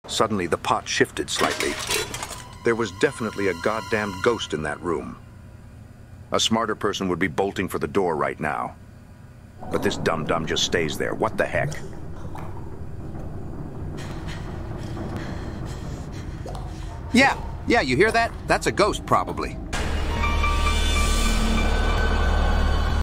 Suddenly, the pot shifted slightly. There was definitely a goddamn ghost in that room. A smarter person would be bolting for the door right now. But this dum-dum just stays there. What the heck? Yeah, you hear that? That's a ghost, probably.